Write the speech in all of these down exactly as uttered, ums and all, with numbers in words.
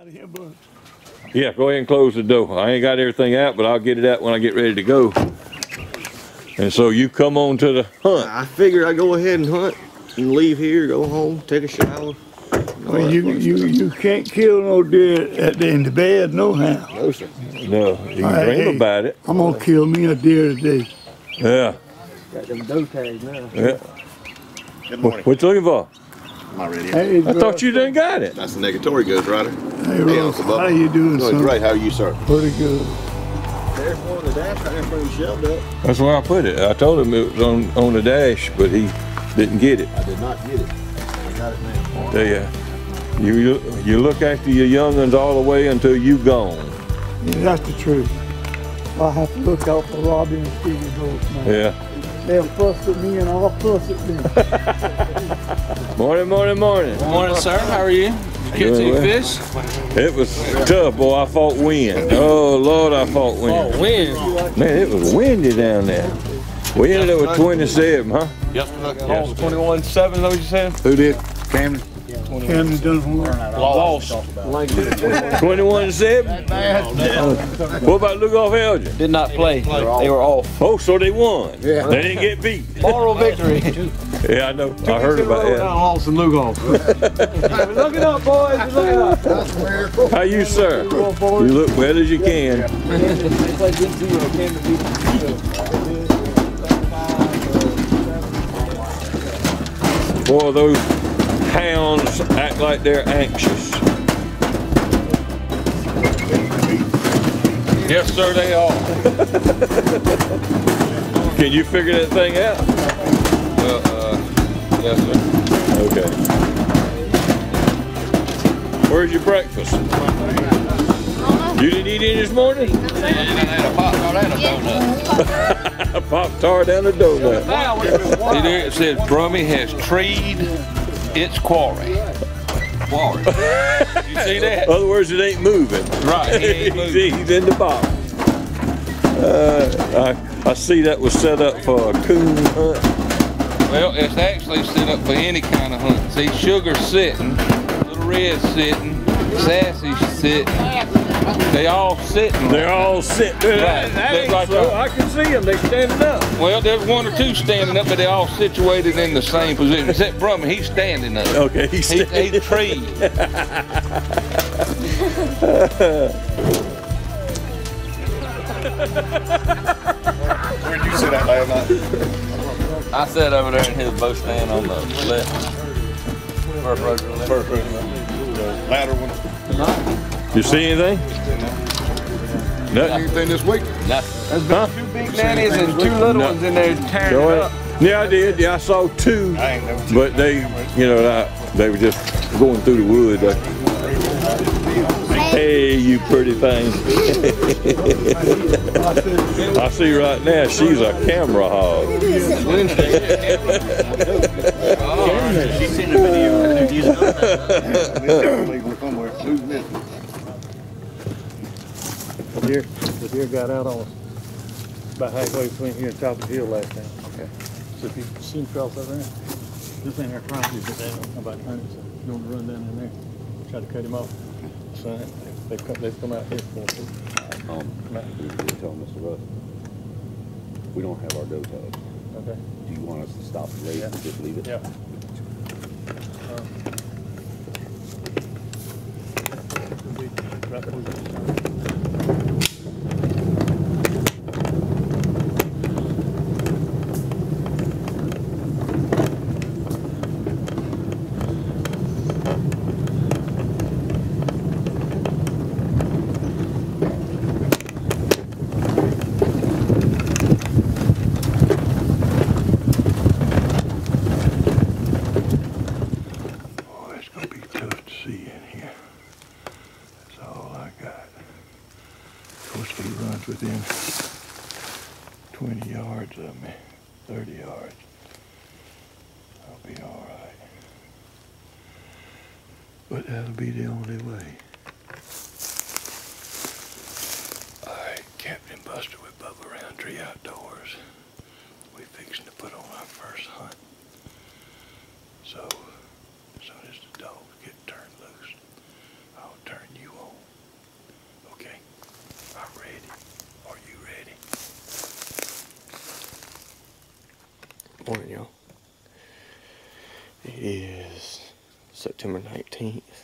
of here, but Yeah, go ahead and close the door. I ain't got everything out, but I'll get it out when I get ready to go. And so you come on to the hunt. I figure I go ahead and hunt and leave here, go home, take a shower. well, you you you can't kill no deer at the, in the bed, no how. No, sir. No, you can Right, dream hey, about it. I'm gonna kill me a deer today. Yeah. Got them doe tags now. Yeah. Good morning. What you looking for? Am I ready? Hey, I thought you didn't got it. That's the negatory goods, Ryder. Hey, Hey, Russ, Uncle Bubba. how you doing, Doing son? great. How are you, sir? Pretty good. There's one on the dash right in front of you, shelved up. That's where I put it. I told him it was on, on the dash, but he didn't get it. I did not get it. I got it now. Tell ya, you, you look after your young'uns all the way until you gone. Yeah, that's the truth. I have to look out for Robbie and Stevie both, man. Yeah. They'll fuss at me and I'll fuss at them. Morning, morning, morning. Good morning, sir. How are you? Catch any well. fish? It was tough, boy. I fought wind. Oh, Lord, I fought wind. Oh, wind. Man, it was windy down there. We ended up with twenty-seven, huh? Yesterday. twenty-one seven, is that what you said? Who did? Camden? Camden done Lost. twenty-one seven? What about Lugoff Elgin? Did not play. They were off. Oh, so they won. Yeah. They didn't get beat. Moral victory. Yeah, I know. I heard about that. Lost in Lugoff. Look it up, boys. Look it up. How you, sir? You look well as you can. Boy, those hounds act like they're anxious. Yes, sir, they are. Can you figure that thing out? Uh, uh, yes, sir. Okay. Where's your breakfast? You didn't eat any this morning? A Pop-Tart and a donut. A Pop-Tart and a donut. See there, it says Brummy has treed its quarry. Quarry. You see that? In other words, it ain't moving. Right, he ain't moving. He's in the box. Uh, I, I see that was set up for a coon hunt. Well, it's actually set up for any kind of hunt. See, Sugar's sitting, Little Red's sitting, Sassy's sitting. They all sitting. They're all sitting. Right. That ain't Look like so. a- I can see them. They standing up. Well, there's one or two standing up, but they're all situated in the same position. Except Brummy, he's standing up. Okay, he's He, standing. he's treed. Where'd you sit at last night? I sat over there in his bow stand on the left. First row to the left. First row to the left. Ladder one. You see anything? Nothing. Anything this week? Nothing. Huh? Two big nannies and two little No. ones in there tearing Go it ahead. up. Yeah, I did. Yeah, I saw two, I ain't never but they, you know, I, they were just going through the wood. Uh, hey, you pretty thing. I see right now she's a camera hog. She's in the video. somewhere. Who's this? The deer, the deer got out on us about halfway between here and top of the hill last time. Okay. So if you see him cross over there, this thing they're trying to do, but they don't know about hunting, so you want to run down in there, try to cut him off. So they've come, they've come out here for us. Um, you can tell Mister Russ, we don't have our doe tags. Okay. Do you want us to stop the race Yeah. and just leave it? Yeah. Uh, it'll be right before you- Oh, it's gonna be tough to see in here. That's all I got. Of course, he runs within twenty yards of me, thirty yards. I'll be all right. But that'll be the only way. All right, Captain Buster with Bubba Roundtree Outdoors. We fixing to put on our first hunt. So, as soon as the dogs get turned loose, I'll turn you on. Morning, y'all. It is September nineteenth.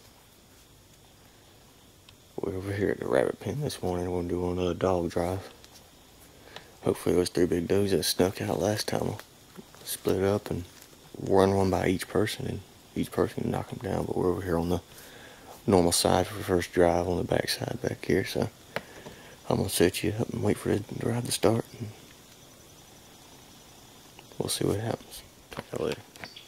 We're over here at the rabbit pen this morning. We're going to do another dog drive. Hopefully those three big does that snuck out last time will split up and run one by each person, and each person can knock them down. But we're over here on the normal side for the first drive on the back side back here. So I'm going to set you up and wait for the drive to start. And we'll see what happens. Talk to you later.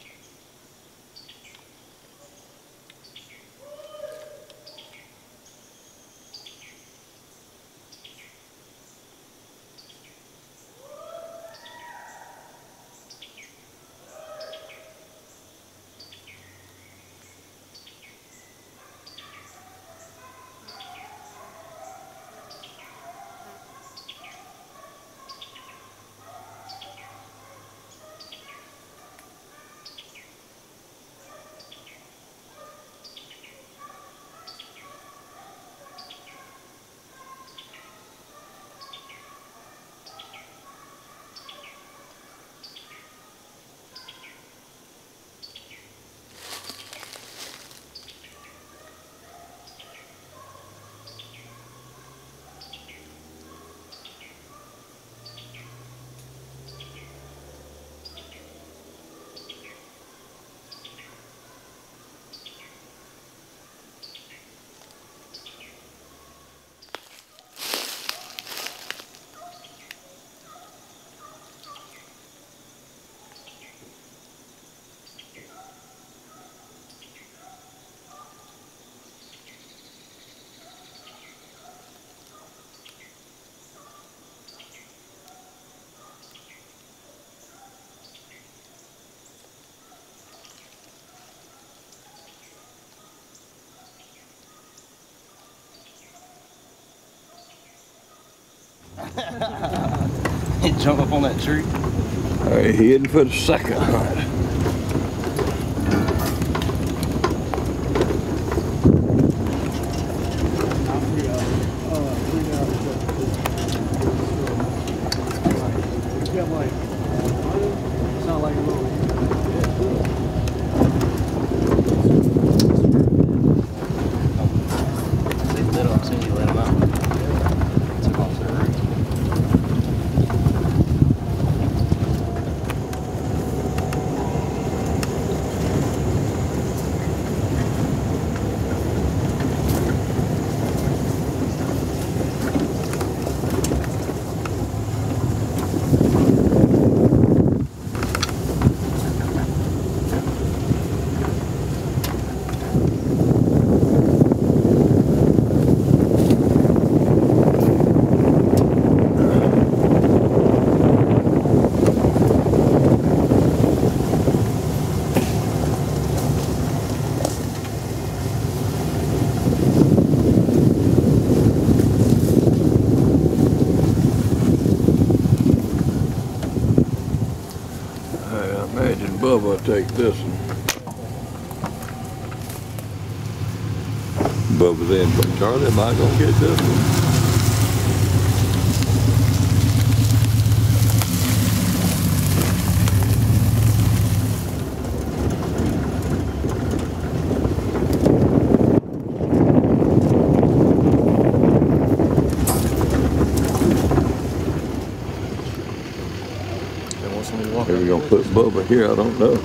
He jumped up on that tree. All right, heading for the second hunt. Bubba take this one. Bubba's in, but Charlie, am I gonna get this one? Maybe we're gonna put Bubba here, I don't know.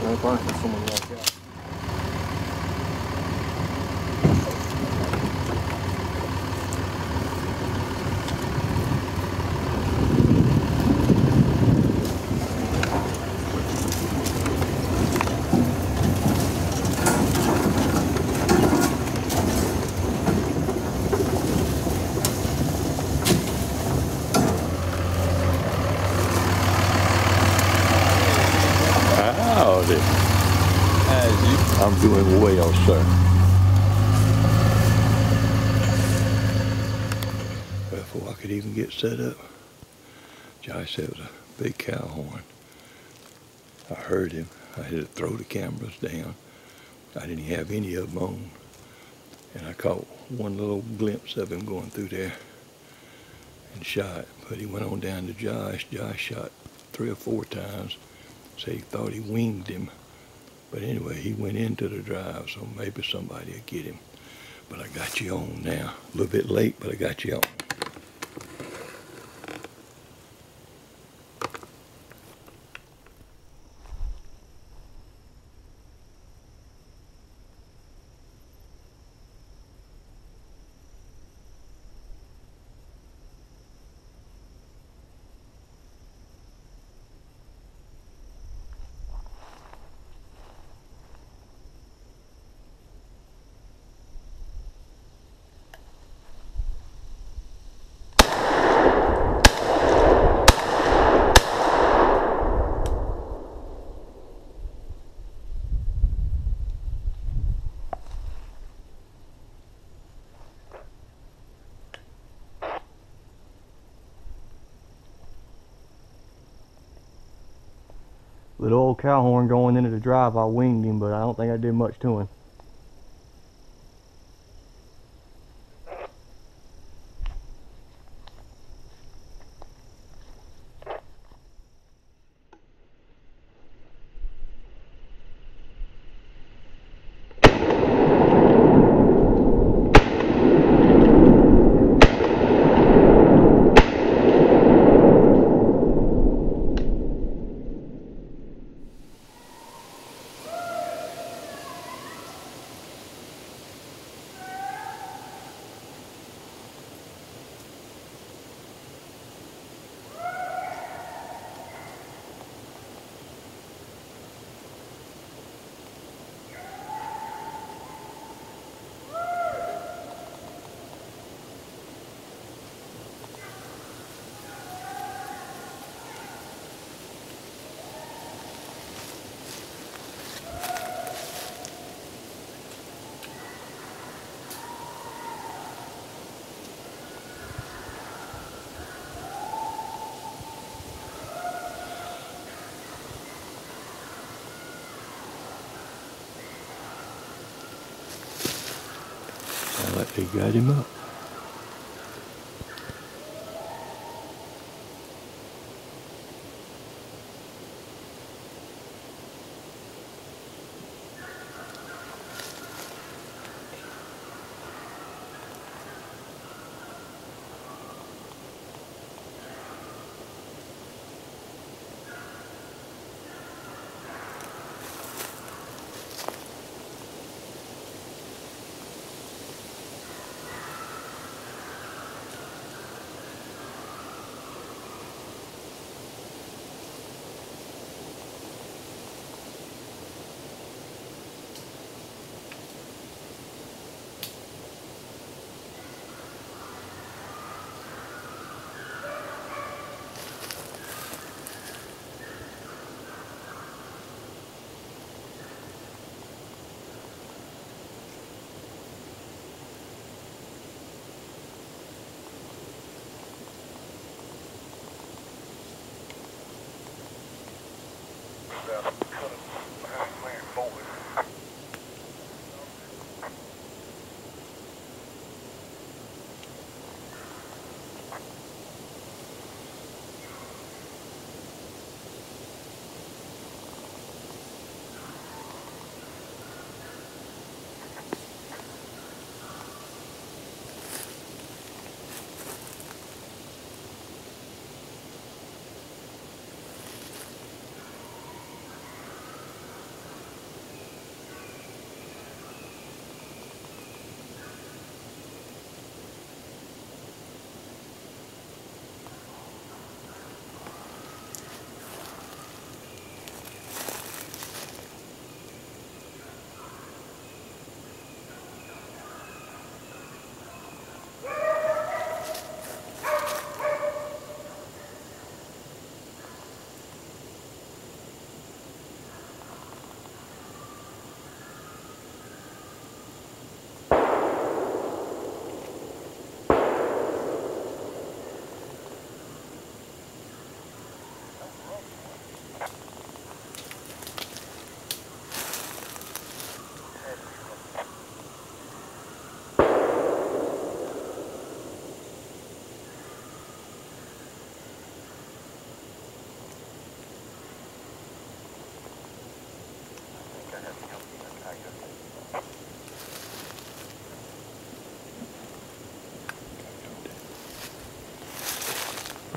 I'm doing well, sir. Before I could even get set up, Josh said it was a big cow horn. I heard him. I had to throw the cameras down. I didn't have any of them on. And I caught one little glimpse of him going through there and shot. But he went on down to Josh. Josh shot three three or four times. Say he thought he winged him. But anyway, he went into the drive, so maybe somebody will get him. But I got you on now. A little bit late, but I got you on. Little old cow horn going into the drive, I winged him, but I don't think I did much to him. Sound like they got him up.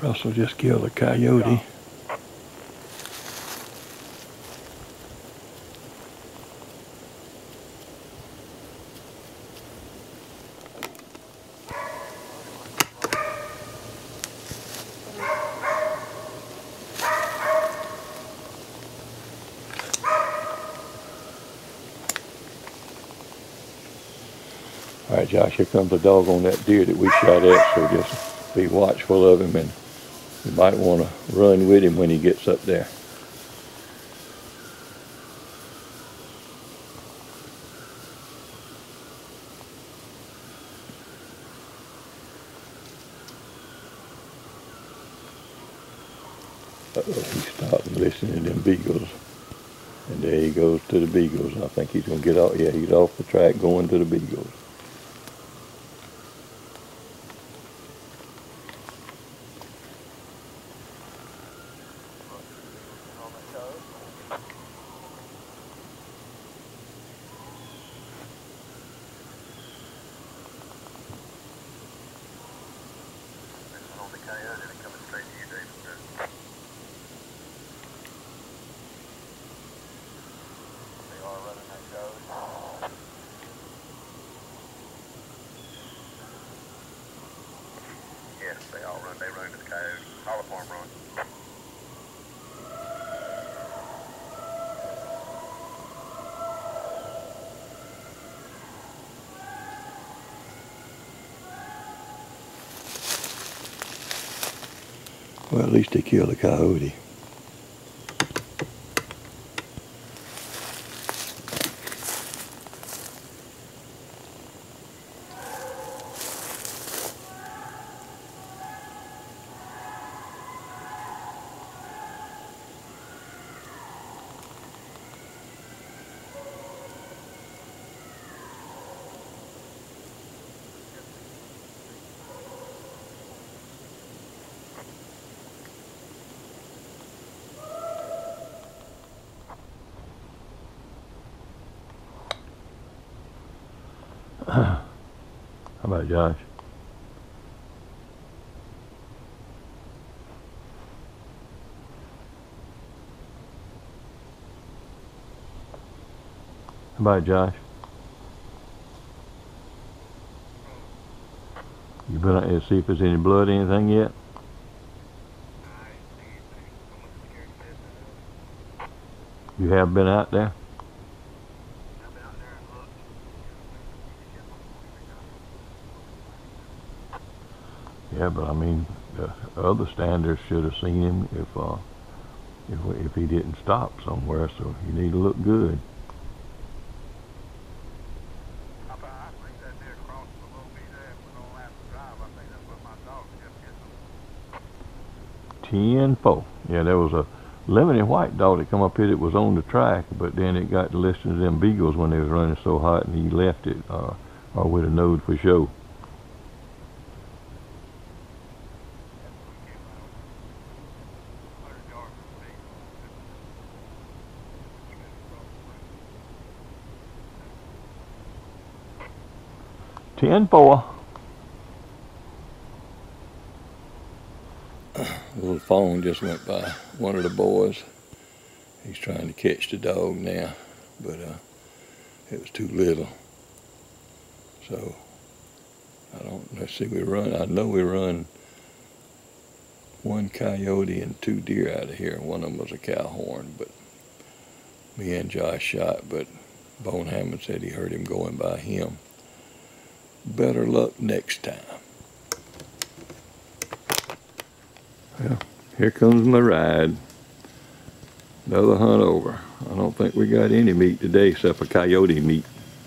Russell just killed a coyote. All right, Josh, here comes a dog on that deer that we shot at, so just be watchful of him, and you might want to run with him when he gets up there. Uh-oh, he stopped and listened to them beagles. And there he goes to the beagles. I think he's going to get off. Yeah, he's off the track going to the beagles. Yes, they all run. They run to the coyote. All of them run. Well, at least they killed a coyote. How about Josh? How about Josh? You been out there to see if there's any blood or anything yet? You have been out there? Yeah, but I mean, the other standers should have seen him if uh, if if he didn't stop somewhere. So you need to look good. ten four. Yeah, there was a limited white dog that come up here that was on the track, but then it got to listen to them beagles when they was running so hot, and he left it, uh, or with a nose for show. ten four. A little phone just went by one of the boys. He's trying to catch the dog now, but uh, it was too little. So I don't. Let's see. We run. I know we run one coyote and two deer out of here. One of them was a cow horn, but me and Josh shot. But Bone Hammond said he heard him going by him. Better luck next time. Well, here comes my ride. Another hunt over. I don't think we got any meat today except for coyote meat.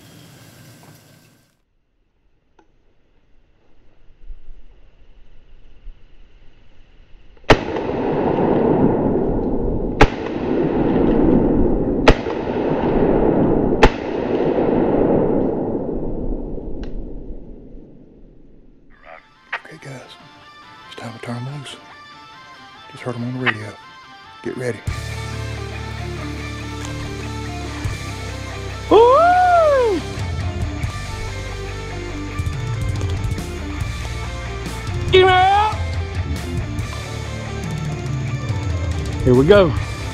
Okay, guys, it's time to turn them loose. Just heard them on the radio. Get ready. Woo! Get him out! Here we go.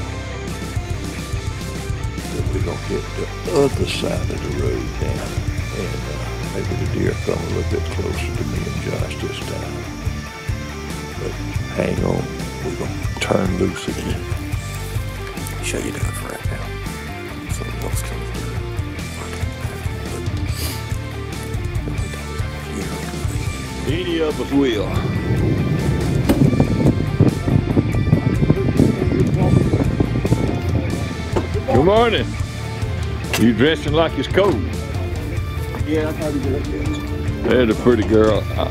But we're gonna hit the other side of the road now. And uh, maybe the deer come a little bit closer to me and Josh this time. But hang on, we're gonna turn loose again. Shut you down for right now. Something else coming through. Any of us will. Good morning. You dressing like it's cold? Yeah, I'll probably do it. There's a pretty girl. Uh,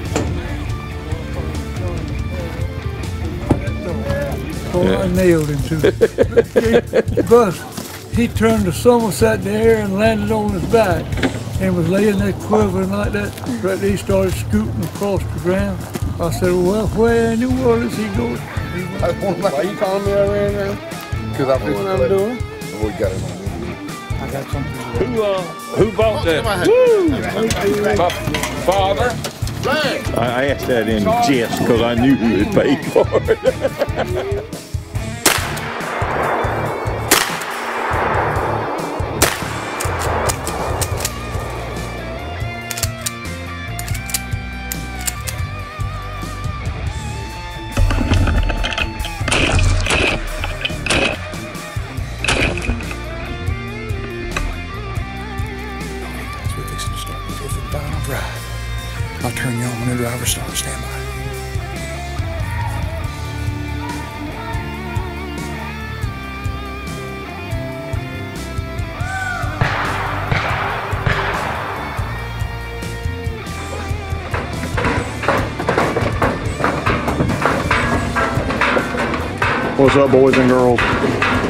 Oh, Yeah. I nailed him too. Gus, he turned the somerset in the air and landed on his back and was laying there quivering like that. Right there, he started scooting across the ground. I said, well, where in the world is he going? He went, Why you calling me over here now? Because I know what I'm doing. We got him on video. I got something to who uh, who bought that? Woo! My father. I asked that in jest because I knew who had paid for it. I'll turn you on when the driver starts. Stand by. What's up, boys and girls?